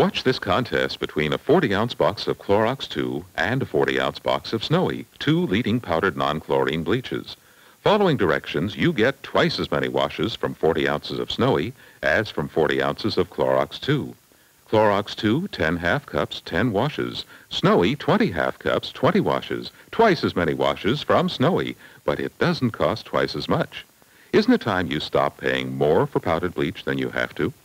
Watch this contest between a 40-ounce box of Clorox 2 and a 40-ounce box of Snowy, 2 leading powdered non-chlorine bleaches. Following directions, you get twice as many washes from 40 ounces of Snowy as from 40 ounces of Clorox 2. Clorox 2, 10 half cups, 10 washes. Snowy, 20 half cups, 20 washes. Twice as many washes from Snowy, but it doesn't cost twice as much. Isn't it time you stop paying more for powdered bleach than you have to?